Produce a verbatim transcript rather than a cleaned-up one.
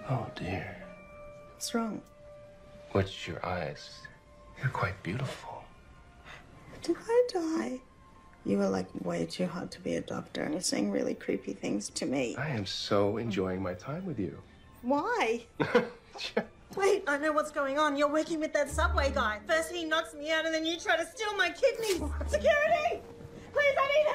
Oh, dear. What's wrong? What's your eyes? You're quite beautiful. Did I die? You were like way too hot to be a doctor and saying really creepy things to me. I am so enjoying my time with you. Why? Wait, I know what's going on. You're working with that subway guy. First he knocks me out and then you try to steal my kidneys. Security! Please, I need help!